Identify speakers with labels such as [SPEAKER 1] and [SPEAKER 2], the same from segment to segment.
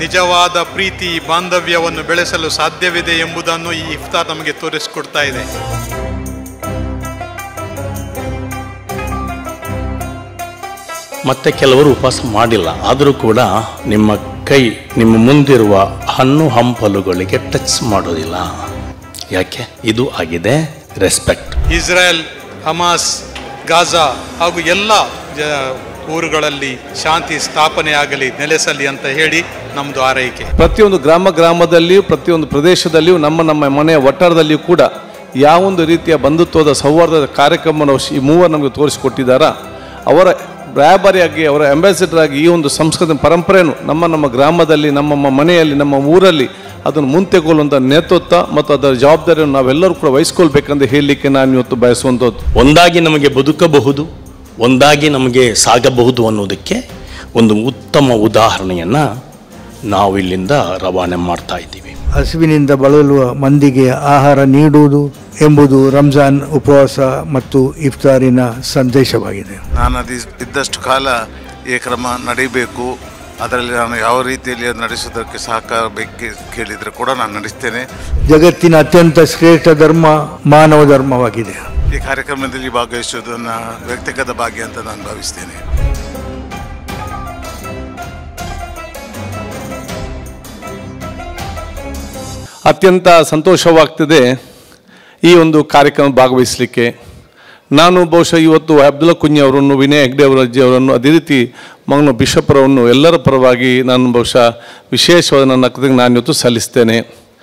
[SPEAKER 1] ನಿಜವಾದ ಪ್ರೀತಿ ಬಾಂಧವ್ಯವನ್ನು ಬೆಳೆಸಲು ಸಾಧ್ಯವಿದೆ ಎಂಬುದನ್ನು ಈ ಇಫ್ತಾರ್ ನಮಗೆ ತೋರಿಸಿಕೊಡ್ತಾ ಇದೆ.
[SPEAKER 2] ಮತ್ತೆ ಕೆಲವರು ಉಪವಾಸ ಮಾಡಿಲ್ಲ, ಆದರೂ ಕೂಡ ನಿಮ್ಮ ಕೈ ನಿಮ್ಮ ಮುಂದಿರುವ ಹಣ್ಣು ಹಂಪಲುಗಳಿಗೆ ಟಚ್ ಮಾಡೋದಿಲ್ಲ. ಯಾಕೆ? ಇದು ಆಗಿದೆ ರೆಸ್ಪೆಕ್ಟ್.
[SPEAKER 1] ಇಸ್ರೇಲ್, ಹಮಾಸ್, ಗಾಜಾ ಹಾಗೂ ಎಲ್ಲ ಊರುಗಳಲ್ಲಿ ಶಾಂತಿ ಸ್ಥಾಪನೆ ಆಗಲಿ, ನೆಲೆಸಲಿ ಅಂತ ಹೇಳಿ ನಮ್ಮದು ಆರೈಕೆ.
[SPEAKER 3] ಪ್ರತಿಯೊಂದು ಗ್ರಾಮದಲ್ಲಿಯೂ ಪ್ರತಿಯೊಂದು ಪ್ರದೇಶದಲ್ಲಿಯೂ ನಮ್ಮ ಮನೆಯ ಒಟ್ಟಾರದಲ್ಲಿಯೂ ಕೂಡ ಯಾವೊಂದು ರೀತಿಯ ಬಂಧುತ್ವದ ಸೌಹಾರ್ದದ ಕಾರ್ಯಕ್ರಮವನ್ನು ಈ ಮೂವರು ನಮಗೆ ತೋರಿಸಿಕೊಟ್ಟಿದ್ದಾರ, ಅವರ ರಾಯಭಾರಿಯಾಗಿ ಅವರ ಅಂಬಾಸಿಡರ್ ಆಗಿ ಈ ಒಂದು ಸಂಸ್ಕೃತಿ ಪರಂಪರೆಯನ್ನು ನಮ್ಮ ಗ್ರಾಮದಲ್ಲಿ, ನಮ್ಮ ಮನೆಯಲ್ಲಿ, ನಮ್ಮ ಊರಲ್ಲಿ ಅದನ್ನು ಮುಂತೆಗೊಳ್ಳುವಂಥ ನೇತೃತ್ವ ಮತ್ತು ಅದರ ಜವಾಬ್ದಾರಿಯನ್ನು ನಾವೆಲ್ಲರೂ ಕೂಡ ವಹಿಸ್ಕೊಳ್ಬೇಕಂತ ಹೇಳಲಿಕ್ಕೆ ನಾನು ಇವತ್ತು ಬಯಸುವಂಥದ್ದು.
[SPEAKER 2] ಒಂದಾಗಿ ನಮಗೆ ಬದುಕಬಹುದು, ಒಂದಾಗಿ ನಮಗೆ ಸಾಗಬಹುದು ಅನ್ನೋದಕ್ಕೆ ಒಂದು ಉತ್ತಮ ಉದಾಹರಣೆಯನ್ನು ನಾವು ಇಲ್ಲಿಂದ ರವಾನೆ ಮಾಡ್ತಾ ಇದ್ದೀವಿ.
[SPEAKER 4] ಹಸಿವಿನಿಂದ ಬಳಲುವ ಮಂದಿಗೆ ಆಹಾರ ನೀಡುವುದು ಎಂಬುದು ರಂಜಾನ್ ಉಪವಾಸ ಮತ್ತು ಇಫ್ತಾರಿನ ಸಂದೇಶವಾಗಿದೆ.
[SPEAKER 5] ನಾನು ಇದ್ದಷ್ಟು ಕಾಲ ಈ ಕ್ರಮ ನಡೀಬೇಕು, ಅದರಲ್ಲಿ ನಾನು ಯಾವ ರೀತಿಯಲ್ಲಿ ನಡೆಸೋದಕ್ಕೆ ಸಹಕಾರ ಬೇಕು ಕೇಳಿದರೆ ಕೂಡ ನಾನು ನಡೆಸ್ತೇನೆ.
[SPEAKER 4] ಜಗತ್ತಿನ ಅತ್ಯಂತ ಶ್ರೇಷ್ಠ ಧರ್ಮ ಮಾನವ ಧರ್ಮವಾಗಿದೆ.
[SPEAKER 5] ಈ ಕಾರ್ಯಕ್ರಮದಲ್ಲಿ ಭಾಗವಹಿಸುವುದು ನನ್ನ ವ್ಯಕ್ತಿಗತ ಭಾಗ್ಯ ಅಂತ ನಾನು ಭಾವಿಸ್ತೇನೆ.
[SPEAKER 3] ಅತ್ಯಂತ ಸಂತೋಷವಾಗ್ತದೆ ಈ ಒಂದು ಕಾರ್ಯಕ್ರಮ ಭಾಗವಹಿಸಲಿಕ್ಕೆ. ನಾನು ಬಹುಶಃ ಇವತ್ತು ಅಬ್ದುಲ್ಲಾ ಕುಂಜಿ ಅವರನ್ನು, ವಿನಯ್ ಹೆಗ್ಡೆ ಅವರಜ್ಜಿ ಅವರನ್ನು, ಅದೇ ರೀತಿ ಮಂಗಳೂರು ಬಿಷಪ್ರವನ್ನು ಎಲ್ಲರ ಪರವಾಗಿ ನಾನು ಬಹುಶಃ ವಿಶೇಷವಾದ ನನ್ನ ಕೃತಜ್ಞತೆ ನಾನು ಇವತ್ತು ಸಲ್ಲಿಸ್ತೇನೆ.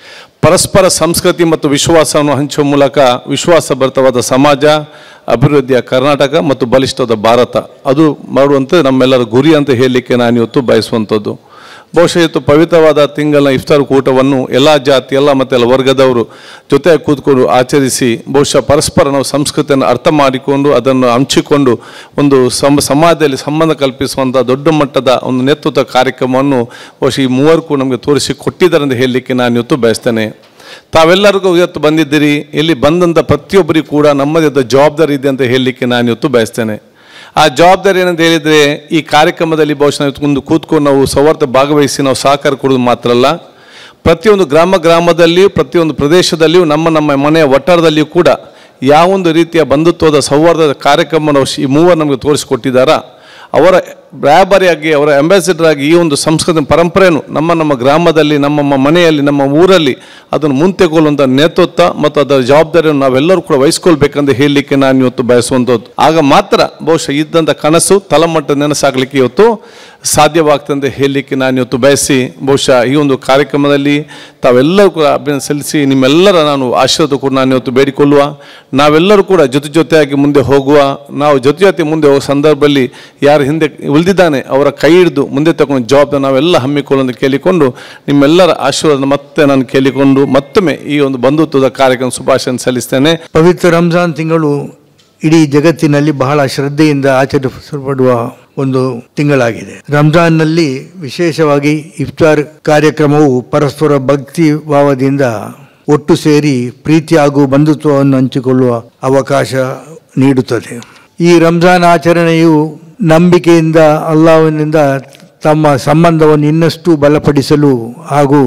[SPEAKER 3] ಪರಸ್ಪರ ಸಂಸ್ಕೃತಿ ಮತ್ತು ವಿಶ್ವಾಸವನ್ನು ಹಂಚುವ ಮೂಲಕ ವಿಶ್ವಾಸಭರಿತವಾದ ಸಮಾಜ, ಅಭಿವೃದ್ಧಿಯ ಕರ್ನಾಟಕ ಮತ್ತು ಬಲಿಷ್ಠವಾದ ಭಾರತ ಅದು ಮಾಡುವಂಥ ನಮ್ಮೆಲ್ಲರ ಗುರಿ ಅಂತ ಹೇಳಲಿಕ್ಕೆ ನಾನು ಇವತ್ತು ಬಯಸುವಂಥದ್ದು. ಬಹುಶಃ ಇವತ್ತು ಪವಿತ್ರವಾದ ತಿಂಗಳ ಇಫ್ತಾರ್ ಕೂಟವನ್ನು ಎಲ್ಲ ಜಾತಿ, ಎಲ್ಲ ಮತ್ತು ಎಲ್ಲ ವರ್ಗದವರು ಜೊತೆ ಕೂತ್ಕೊಂಡು ಆಚರಿಸಿ, ಬಹುಶಃ ಪರಸ್ಪರ ನಾವು ಸಂಸ್ಕೃತಿಯನ್ನು ಅರ್ಥ ಮಾಡಿಕೊಂಡು ಅದನ್ನು ಹಂಚಿಕೊಂಡು ಒಂದು ಸಮಾಜದಲ್ಲಿ ಸಂಬಂಧ ಕಲ್ಪಿಸುವಂಥ ದೊಡ್ಡ ಮಟ್ಟದ ಒಂದು ನೇತೃತ್ವ ಕಾರ್ಯಕ್ರಮವನ್ನು ಬಹುಶಃ ಈ ಮೂವರಿಗೂ ನಮಗೆ ತೋರಿಸಿ ಕೊಟ್ಟಿದ್ದಾರೆ ಅಂತ ಹೇಳಲಿಕ್ಕೆ ನಾನು ಇವತ್ತು ಬಯಸ್ತೇನೆ. ತಾವೆಲ್ಲರಿಗೂ ಇವತ್ತು ಬಂದಿದ್ದೀರಿ. ಇಲ್ಲಿ ಬಂದಂಥ ಪ್ರತಿಯೊಬ್ಬರಿಗೂ ಕೂಡ ನಮ್ಮದೇ ಜವಾಬ್ದಾರಿ ಇದೆ ಅಂತ ಹೇಳಲಿಕ್ಕೆ ನಾನು ಇವತ್ತು ಬಯಸ್ತೇನೆ. ಆ ಜವಾಬ್ದಾರಿ ಏನಂತ ಹೇಳಿದರೆ, ಈ ಕಾರ್ಯಕ್ರಮದಲ್ಲಿ ಬಹುಶಃ ನಾವು ಕೂತ್ಕೊಂಡು ನಾವು ಸೌಹಾರ್ದ ಭಾಗವಹಿಸಿ ನಾವು ಸಹಕಾರ ಕೊಡೋದು ಮಾತ್ರ ಅಲ್ಲ, ಪ್ರತಿಯೊಂದು ಗ್ರಾಮದಲ್ಲಿಯೂ ಪ್ರತಿಯೊಂದು ಪ್ರದೇಶದಲ್ಲಿಯೂ ನಮ್ಮ ಮನೆಯ ಒಟ್ಟಾರದಲ್ಲಿಯೂ ಕೂಡ ಯಾವೊಂದು ರೀತಿಯ ಬಂಧುತ್ವದ ಸೌಹಾರ್ದದ ಕಾರ್ಯಕ್ರಮವನ್ನು ಈ ಮೂವರು ನಮಗೆ ತೋರಿಸಿಕೊಟ್ಟಿದ್ದಾರ, ಅವರ ರಾಯಭಾರಿಯಾಗಿ ಅವರ ಅಂಬಾಸಿಡರ್ ಆಗಿ ಈ ಒಂದು ಸಂಸ್ಕೃತಿ ಪರಂಪರೆಯನ್ನು ನಮ್ಮ ಗ್ರಾಮದಲ್ಲಿ, ನಮ್ಮ ಮನೆಯಲ್ಲಿ, ನಮ್ಮ ಊರಲ್ಲಿ ಅದನ್ನು ಮುಂತೆಗೊಳ್ಳುವಂಥ ನೇತೃತ್ವ ಮತ್ತು ಅದರ ಜವಾಬ್ದಾರಿಯನ್ನು ನಾವೆಲ್ಲರೂ ಕೂಡ ವಹಿಸ್ಕೊಳ್ಬೇಕಂತ ಹೇಳಲಿಕ್ಕೆ ನಾನು ಇವತ್ತು ಬಯಸುವಂಥದ್ದು. ಆಗ ಮಾತ್ರ ಬಹುಶಃ ಇದ್ದಂಥ ಕನಸು ತಳಮಟ್ಟ ನೆನಸಾಗಲಿಕ್ಕೆ ಇವತ್ತು ಸಾಧ್ಯವಾಗ್ತದೆ ಹೇಳಲಿಕ್ಕೆ ನಾನು ಇವತ್ತು ಬಯಸಿ, ಬಹುಶಃ ಈ ಒಂದು ಕಾರ್ಯಕ್ರಮದಲ್ಲಿ ತಾವೆಲ್ಲರೂ ಕೂಡ ಅಭಿನಂದನೆ ಸಲ್ಲಿಸಿ ನಿಮ್ಮೆಲ್ಲರ ನಾನು ಆಶೀರ್ವಾದ ಕೂಡ ನಾನು ಇವತ್ತು ಬೇಡಿಕೊಳ್ಳುವ, ನಾವೆಲ್ಲರೂ ಕೂಡ ಜೊತೆಯಾಗಿ ಮುಂದೆ ಹೋಗುವ, ನಾವು ಜೊತೆ ಮುಂದೆ ಹೋಗೋ ಸಂದರ್ಭದಲ್ಲಿ ಯಾರು ಹಿಂದೆ ಉಳಿದಿದ್ದಾನೆ ಅವರ ಕೈ ಹಿಡಿದು ಮುಂದೆ ತಗೊಂಡು ಜವಾಬ್ದಾರಿ ನಾವೆಲ್ಲ ಹಮ್ಮಿಕೊಳ್ಳೋದು ಕೇಳಿಕೊಂಡು ನಿಮ್ಮೆಲ್ಲರ ಆಶೀರ್ವಾದ ಮತ್ತೆ ನಾನು ಕೇಳಿಕೊಂಡು ಮತ್ತೊಮ್ಮೆ ಈ ಒಂದು ಬಂಧುತ್ವದ ಕಾರ್ಯಕ್ರಮ ಶುಭಾಶಯ ಸಲ್ಲಿಸ್ತೇನೆ.
[SPEAKER 4] ಪವಿತ್ರ ರಂಜಾನ್ ತಿಂಗಳು ಇಡೀ ಜಗತ್ತಿನಲ್ಲಿ ಬಹಳ ಶ್ರದ್ಧೆಯಿಂದ ಆಚರಿಸಲ್ಪಡುವ ಒಂದು ತಿಂಗಳಾಗಿದೆ. ರಂಜಾನ್ನಲ್ಲಿ ವಿಶೇಷವಾಗಿ ಇಫ್ತಾರ್ ಕಾರ್ಯಕ್ರಮವು ಪರಸ್ಪರ ಭಕ್ತಿ ಭಾವದಿಂದ ಒಟ್ಟು ಸೇರಿ ಪ್ರೀತಿ ಹಾಗೂ ಬಂಧುತ್ವವನ್ನು ಹಂಚಿಕೊಳ್ಳುವ ಅವಕಾಶ ನೀಡುತ್ತದೆ. ಈ ರಂಜಾನ್ ಆಚರಣೆಯು ನಂಬಿಕೆಯಿಂದ ಅಲ್ಲಾಹ್ವಿನಿಂದ ತಮ್ಮ ಸಂಬಂಧವನ್ನು ಇನ್ನಷ್ಟು ಬಲಪಡಿಸಲು ಹಾಗೂ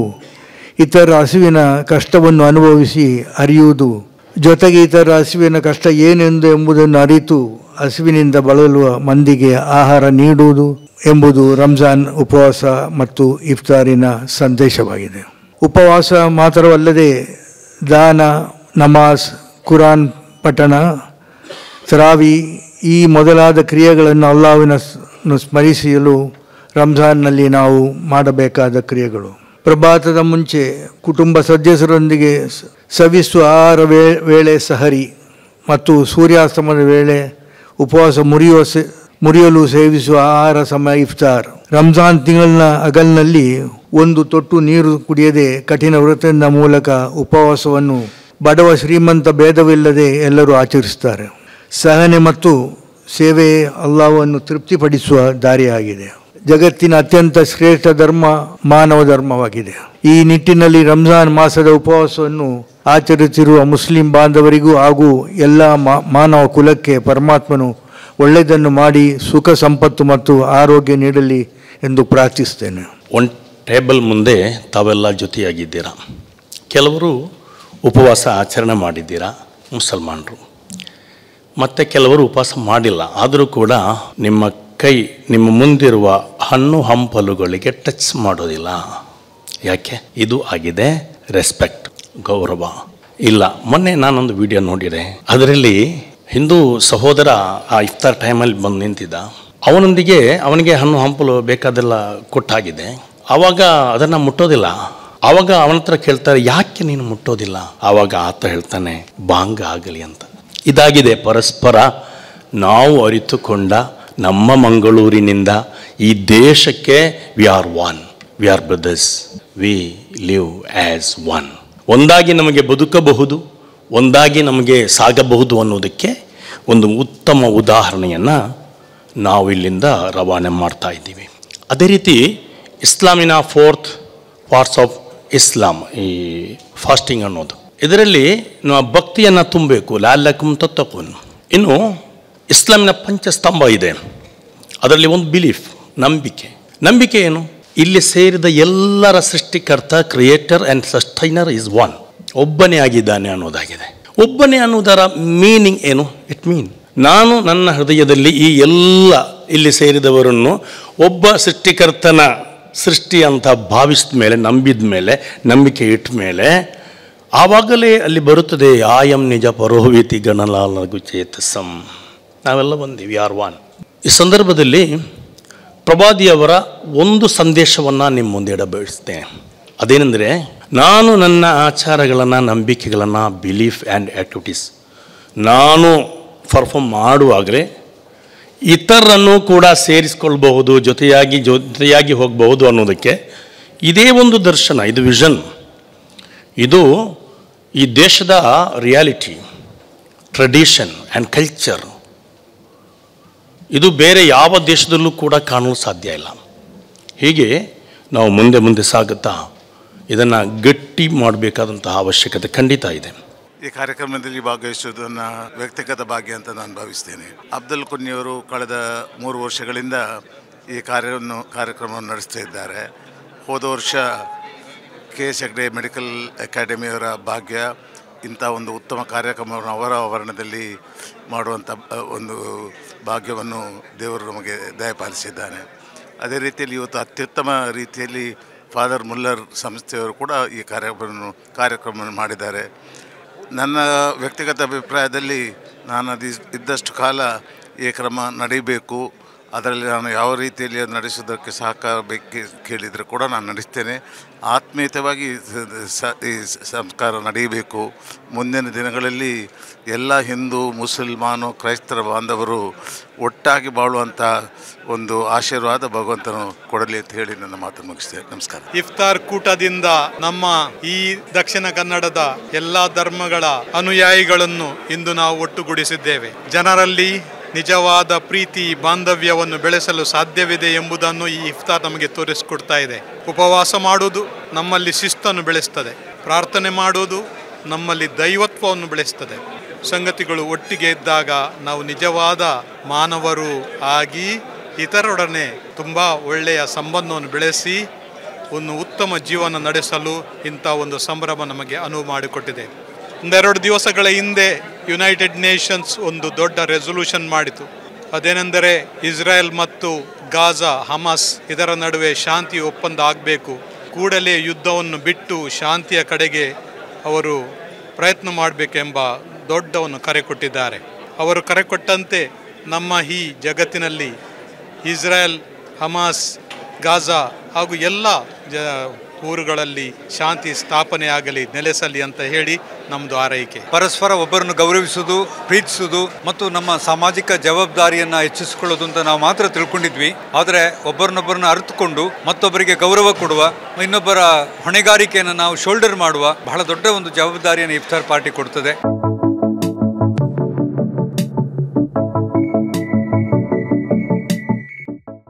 [SPEAKER 4] ಇತರ ಹಸಿವಿನ ಕಷ್ಟವನ್ನು ಅನುಭವಿಸಿ ಅರಿಯುವುದು, ಜೊತೆಗೆ ಇತರ ಹಸಿವಿನ ಕಷ್ಟ ಏನೆಂದು ಎಂಬುದನ್ನು ಅರಿತು ಹಸಿವಿನಿಂದ ಬಳಲುವ ಮಂದಿಗೆ ಆಹಾರ ನೀಡುವುದು ಎಂಬುದು ರಂಜಾನ್ ಉಪವಾಸ ಮತ್ತು ಇಫ್ತಾರಿನ ಸಂದೇಶವಾಗಿದೆ. ಉಪವಾಸ ಮಾತ್ರವಲ್ಲದೆ ದಾನ, ನಮಾಜ್, ಕುರಾನ್ ಪಠಣ, ತರಾವಿ ಈ ಮೊದಲಾದ ಕ್ರಿಯೆಗಳನ್ನು ಅಲ್ಲಾಹ್ವಿನ ಸ್ಮರಿಸಲು ರಂಜಾನ್ನಲ್ಲಿ ನಾವು ಮಾಡಬೇಕಾದ ಕ್ರಿಯೆಗಳು. ಪ್ರಭಾತದ ಮುಂಚೆ ಕುಟುಂಬ ಸದಸ್ಯರೊಂದಿಗೆ ಸವಿಸುವ ಆಹಾರ ವೇಳೆ ಸಹರಿ ಮತ್ತು ಸೂರ್ಯಾಸ್ತಮದ ವೇಳೆ ಉಪವಾಸ ಮುರಿಯಲು ಸೇವಿಸುವ ಆಹಾರ ಸಮಯ ಇಫ್ತಾರ್. ರಂಜಾನ್ ತಿಂಗಳಿನ ಹಗಲಿನಲ್ಲಿ ಒಂದು ತೊಟ್ಟು ನೀರು ಕುಡಿಯದೆ ಕಠಿಣ ವ್ರತದ ಮೂಲಕ ಉಪವಾಸವನ್ನು ಬಡವ ಶ್ರೀಮಂತ ಭೇದವಿಲ್ಲದೆ ಎಲ್ಲರೂ ಆಚರಿಸುತ್ತಾರೆ. ಸಹನೆ ಮತ್ತು ಸೇವೆ ಅಲ್ಲಾಹ್ವನ್ನು ತೃಪ್ತಿಪಡಿಸುವ ದಾರಿಯಾಗಿದೆ. ಜಗತ್ತಿನ ಅತ್ಯಂತ ಶ್ರೇಷ್ಠ ಧರ್ಮ ಮಾನವ ಧರ್ಮವಾಗಿದೆ. ಈ ನಿಟ್ಟಿನಲ್ಲಿ ರಂಜಾನ್ ಮಾಸದ ಉಪವಾಸವನ್ನು ಆಚರಿಸುತ್ತಿರುವ ಮುಸ್ಲಿಂ ಬಾಂಧವರಿಗೂ ಹಾಗೂ ಎಲ್ಲ ಮಾನವ ಕುಲಕ್ಕೆ ಪರಮಾತ್ಮನು ಒಳ್ಳೆಯದನ್ನು ಮಾಡಿ ಸುಖ ಸಂಪತ್ತು ಮತ್ತು ಆರೋಗ್ಯ ನೀಡಲಿ ಎಂದು ಪ್ರಾರ್ಥಿಸ್ತೇನೆ.
[SPEAKER 2] ಟೇಬಲ್ ಮುಂದೆ ತಾವೆಲ್ಲ ಜೊತೆಯಾಗಿದ್ದೀರಾ. ಕೆಲವರು ಉಪವಾಸ ಆಚರಣೆ ಮಾಡಿದ್ದೀರಾ ಮುಸಲ್ಮಾನರು, ಮತ್ತು ಕೆಲವರು ಉಪವಾಸ ಮಾಡಿಲ್ಲ. ಆದರೂ ಕೂಡ ನಿಮ್ಮ ಕೈ ನಿಮ್ಮ ಮುಂದಿರುವ ಹಣ್ಣು ಹಂಪಲುಗಳಿಗೆ ಟಚ್ ಮಾಡೋದಿಲ್ಲ. ಯಾಕೆ? ಇದು ಆಗಿದೆ ರೆಸ್ಪೆಕ್ಟ್, ಗೌರವ. ಇಲ್ಲ, ಮೊನ್ನೆ ನಾನೊಂದು ವಿಡಿಯೋ ನೋಡಿದೆ. ಅದರಲ್ಲಿ ಹಿಂದೂ ಸಹೋದರ ಆ ಇಫ್ತಾರ್ ಟೈಮಲ್ಲಿ ಬಂದು ನಿಂತಿದ್ದ. ಅವನೊಂದಿಗೆ ಅವನಿಗೆ ಹಣ್ಣು ಹಂಪಲು ಬೇಕಾದೆಲ್ಲ ಕೊಟ್ಟಾಗಿದೆ. ಆವಾಗ ಅದನ್ನು ಮುಟ್ಟೋದಿಲ್ಲ. ಆವಾಗ ಅವನ ಹತ್ರ ಕೇಳ್ತಾರೆ, ಯಾಕೆ ನೀನು ಮುಟ್ಟೋದಿಲ್ಲ? ಆವಾಗ ಆತ ಹೇಳ್ತಾನೆ, ಬಾಂಗ ಆಗಲಿ ಅಂತ. ಇದಾಗಿದೆ ಪರಸ್ಪರ ನಾವು ಅರಿತುಕೊಂಡ ನಮ್ಮ ಮಂಗಳೂರಿನಿಂದ ಈ ದೇಶಕ್ಕೆ we are one, we are brothers, we live as one. ಒಂದಾಗಿ ನಮಗೆ ಬದುಕಬಹುದು, ಒಂದಾಗಿ ನಮಗೆ ಸಾಗಬಹುದು ಅನ್ನೋದಕ್ಕೆ ಒಂದು ಉತ್ತಮ ಉದಾಹರಣೆಯನ್ನು ನಾವು ಇಲ್ಲಿಂದ ರವಾನೆ ಮಾಡ್ತಾ ಇದ್ದೀವಿ. ಅದೇ ರೀತಿ ಇಸ್ಲಾಮಿನ 4th ಪಾರ್ಟ್ಸ್ ಆಫ್ ಇಸ್ಲಾಂ, ಈ ಫಾಸ್ಟಿಂಗ್ ಅನ್ನೋದು, ಇದರಲ್ಲಿ ನಾವು ಭಕ್ತಿಯನ್ನು ತುಂಬಬೇಕು. ಲಾಲಕುಂ ತತ್ತಕೂನ್. ಇನ್ನು ಇಸ್ಲಾಮಿನ ಪಂಚಸ್ತಂಭ ಇದೆ. ಅದರಲ್ಲಿ ಒಂದು ಬಿಲೀಫ್, ನಂಬಿಕೆ ಏನು? ಇಲ್ಲಿ ಸೇರಿದ ಎಲ್ಲರ ಸೃಷ್ಟಿಕರ್ತ, creator and sustainer is one, ಒಬ್ಬನೇ ಆಗಿದ್ದಾನೆ ಅನ್ನೋದಾಗಿದೆ. ಒಬ್ಬನೇ ಅನ್ನೋದರ ಮೀನಿಂಗ್ ಏನು? ಇಟ್ ಮೀನ್ ನಾನು ನನ್ನ ಹೃದಯದಲ್ಲಿ ಈ ಎಲ್ಲ ಇಲ್ಲಿ ಸೇರಿದವರನ್ನು ಒಬ್ಬ ಸೃಷ್ಟಿಕರ್ತನ ಸೃಷ್ಟಿ ಅಂತ ಭಾವಿಸಿದ ಮೇಲೆ, ನಂಬಿದ ಮೇಲೆ, ನಂಬಿಕೆ ಇಟ್ಟ ಮೇಲೆ, ಆವಾಗಲೇ ಅಲ್ಲಿ ಬರುತ್ತದೆ ಆಯಂ ನಿಜ ಪರೋಹಿತಿ ಗಣಲಾಲಗು ಚೇತಸಂ. ನಾವೆಲ್ಲ ಬಂದೀವಿ, ಆರ್ ಒನ್. ಈ ಸಂದರ್ಭದಲ್ಲಿ ಪ್ರವಾದಿಯವರ ಒಂದು ಸಂದೇಶವನ್ನು ನಿಮ್ಮ ಮುಂದೆ ಇಡಬಯಸ್ತೇನೆ. ಅದೇನೆಂದರೆ, ನಾನು ನನ್ನ ಆಚಾರಗಳನ್ನು, ನಂಬಿಕೆಗಳನ್ನು, ಬಿಲೀಫ್ ಆ್ಯಂಡ್ ಆ್ಯಕ್ಟಿವಿಟೀಸ್ ನಾನು ಪರ್ಫಾರ್ಮ್ ಮಾಡುವಾಗಲೇ ಇತರರನ್ನು ಕೂಡ ಸೇರಿಸ್ಕೊಳ್ಬಹುದು, ಜೊತೆಯಾಗಿ ಹೋಗಬಹುದು ಅನ್ನೋದಕ್ಕೆ ಇದೇ ಒಂದು ದರ್ಶನ, ಇದು ವಿಷನ್, ಇದು ಈ ದೇಶದ ರಿಯಾಲಿಟಿ, ಟ್ರೆಡಿಷನ್ ಆ್ಯಂಡ್ ಕಲ್ಚರ್. ಇದು ಬೇರೆ ಯಾವ ದೇಶದಲ್ಲೂ ಕೂಡ ಕಾಣಲು ಸಾಧ್ಯ ಇಲ್ಲ. ಹೀಗೆ ನಾವು ಮುಂದೆ ಸಾಗುತ್ತಾ ಇದನ್ನು ಗಟ್ಟಿ ಮಾಡಬೇಕಾದಂತಹ ಅವಶ್ಯಕತೆ ಖಂಡಿತ ಇದೆ.
[SPEAKER 5] ಈ ಕಾರ್ಯಕ್ರಮದಲ್ಲಿ ಭಾಗವಹಿಸುವುದನ್ನು ವ್ಯಕ್ತಿಗತ ಭಾಗ್ಯ ಅಂತ ನಾನು ಭಾವಿಸ್ತೇನೆ. ಅಬ್ದುಲ್ ಕುನ್ನಿಯವರು ಕಳೆದ 3 ವರ್ಷಗಳಿಂದ ಈ ಕಾರ್ಯಕ್ರಮವನ್ನು ನಡೆಸ್ತಾ ಇದ್ದಾರೆ. ಹೋದ ವರ್ಷ KS ಹೆಗ್ಡೆ ಮೆಡಿಕಲ್ ಅಕಾಡೆಮಿಯವರ ಭಾಗ್ಯ ಇಂಥ ಒಂದು ಉತ್ತಮ ಕಾರ್ಯಕ್ರಮವನ್ನು ಅವರ ಆವರಣದಲ್ಲಿ ಮಾಡುವಂಥ ಒಂದು ಭಾಗ್ಯವನ್ನು ದೇವರು ನಮಗೆ ದಯಪಾಲಿಸಿದ್ದಾನೆ. ಅದೇ ರೀತಿಯಲ್ಲಿ ಇವತ್ತು ಅತ್ಯುತ್ತಮ ರೀತಿಯಲ್ಲಿ ಫಾದರ್ ಮುಲ್ಲರ್ ಸಂಸ್ಥೆಯವರು ಕೂಡ ಈ ಕಾರ್ಯಕ್ರಮವನ್ನು ಮಾಡಿದ್ದಾರೆ. ನನ್ನ ವ್ಯಕ್ತಿಗತ ಅಭಿಪ್ರಾಯದಲ್ಲಿ ನಾನು ಇದ್ದಷ್ಟು ಕಾಲ ಈ ಕ್ರಮ ನಡೀಬೇಕು, ಅದರಲ್ಲಿ ನಾನು ಯಾವ ರೀತಿಯಲ್ಲಿ ಅದು ನಡೆಸೋದಕ್ಕೆ ಸಹಕಾರ ಕೇಳಿದರೆ ಕೂಡ ನಾನು ನಡೆಸ್ತೇನೆ. ಆತ್ಮೀಯತೆಯಾಗಿ ಈ ಸಂಸ್ಕಾರ ನಡೆಯಬೇಕು. ಮುಂದಿನ ದಿನಗಳಲ್ಲಿ ಎಲ್ಲ ಹಿಂದೂ, ಮುಸಲ್ಮಾನು, ಕ್ರೈಸ್ತರ ಬಾಂಧವರು ಒಟ್ಟಾಗಿ ಬಾಳುವಂಥ ಒಂದು ಆಶೀರ್ವಾದ ಭಗವಂತನು ಕೊಡಲಿ ಅಂತ ಹೇಳಿ ನನ್ನ ಮಾತು ಮುಗಿಸ್ತೇನೆ. ನಮಸ್ಕಾರ.
[SPEAKER 1] ಇಫ್ತಾರ್ ಕೂಟದಿಂದ ನಮ್ಮ ಈ ದಕ್ಷಿಣ ಕನ್ನಡದ ಎಲ್ಲ ಧರ್ಮಗಳ ಅನುಯಾಯಿಗಳನ್ನು ಇಂದು ನಾವು ಒಟ್ಟುಗೂಡಿಸಿದ್ದೇವೆ. ಜನರಲ್ಲಿ ನಿಜವಾದ ಪ್ರೀತಿ, ಬಾಂಧವ್ಯವನ್ನು ಬೆಳೆಸಲು ಸಾಧ್ಯವಿದೆ ಎಂಬುದನ್ನು ಈ ಇಫ್ತಾರ್ ನಮಗೆ ತೋರಿಸಿಕೊಡ್ತಾ ಇದೆ. ಉಪವಾಸ ಮಾಡುವುದು ನಮ್ಮಲ್ಲಿ ಶಿಸ್ತನ್ನು ಬೆಳೆಸ್ತದೆ, ಪ್ರಾರ್ಥನೆ ಮಾಡುವುದು ನಮ್ಮಲ್ಲಿ ದೈವತ್ವವನ್ನು ಬೆಳೆಸ್ತದೆ. ಸಂಗತಿಗಳು ಒಟ್ಟಿಗೆ ಇದ್ದಾಗ ನಾವು ನಿಜವಾದ ಮಾನವರು ಆಗಿ ಇತರರೊಡನೆ ತುಂಬ ಒಳ್ಳೆಯ ಸಂಬಂಧವನ್ನು ಬೆಳೆಸಿ ಒಂದು ಉತ್ತಮ ಜೀವನ ನಡೆಸಲು ಇಂಥ ಒಂದು ಸಂಭ್ರಮ ನಮಗೆ ಅನುವು ಮಾಡಿಕೊಟ್ಟಿದೆ. 2 ದಿವಸಗಳ ಹಿಂದೆ ಯುನೈಟೆಡ್ ನೇಷನ್ಸ್ ಒಂದು ದೊಡ್ಡ ರೆಸೊಲ್ಯೂಷನ್ ಮಾಡಿತು. ಅದೇನೆಂದರೆ ಇಸ್ರಾಯೇಲ್ ಮತ್ತು ಗಾಜಾ, ಹಮಾಸ್ ಇದರ ನಡುವೆ ಶಾಂತಿ ಒಪ್ಪಂದ ಆಗಬೇಕು. ಕೂಡಲೇ ಯುದ್ಧವನ್ನು ಬಿಟ್ಟು ಶಾಂತಿಯ ಕಡೆಗೆ ಅವರು ಪ್ರಯತ್ನ ಮಾಡಬೇಕೆಂಬ ದೊಡ್ಡವನ್ನು ಕರೆ ಕೊಟ್ಟಿದ್ದಾರೆ. ಅವರು ಕರೆ ಕೊಟ್ಟಂತೆ ನಮ್ಮ ಈ ಜಗತ್ತಿನಲ್ಲಿ ಇಸ್ರಾಯೇಲ್, ಹಮಾಸ್, ಗಾಜಾ ಹಾಗೂ ಎಲ್ಲ ಊರುಗಳಲ್ಲಿ ಶಾಂತಿ ಸ್ಥಾಪನೆಯಾಗಲಿ, ನೆಲೆಸಲಿ ಅಂತ ಹೇಳಿ ನಮ್ಮದು ಆರೈಕೆ.
[SPEAKER 6] ಪರಸ್ಪರ ಒಬ್ಬರನ್ನು ಗೌರವಿಸುವುದು, ಪ್ರೀತಿಸುವುದು ಮತ್ತು ನಮ್ಮ ಸಾಮಾಜಿಕ ಜವಾಬ್ದಾರಿಯನ್ನು ಹೆಚ್ಚಿಸಿಕೊಳ್ಳೋದು ಅಂತ ನಾವು ಮಾತ್ರ ತಿಳ್ಕೊಂಡಿದ್ವಿ. ಆದರೆ ಒಬ್ಬರನ್ನೊಬ್ಬರನ್ನ ಅರಿತುಕೊಂಡು ಮತ್ತೊಬ್ಬರಿಗೆ ಗೌರವ ಕೊಡುವ, ಇನ್ನೊಬ್ಬರ ಹೊಣೆಗಾರಿಕೆಯನ್ನು ನಾವು ಶೋಲ್ಡರ್ ಮಾಡುವ ಬಹಳ ದೊಡ್ಡ ಒಂದು ಜವಾಬ್ದಾರಿಯನ್ನು ಇಫ್ತಾರ್ ಪಾರ್ಟಿ ಕೊಡ್ತದೆ.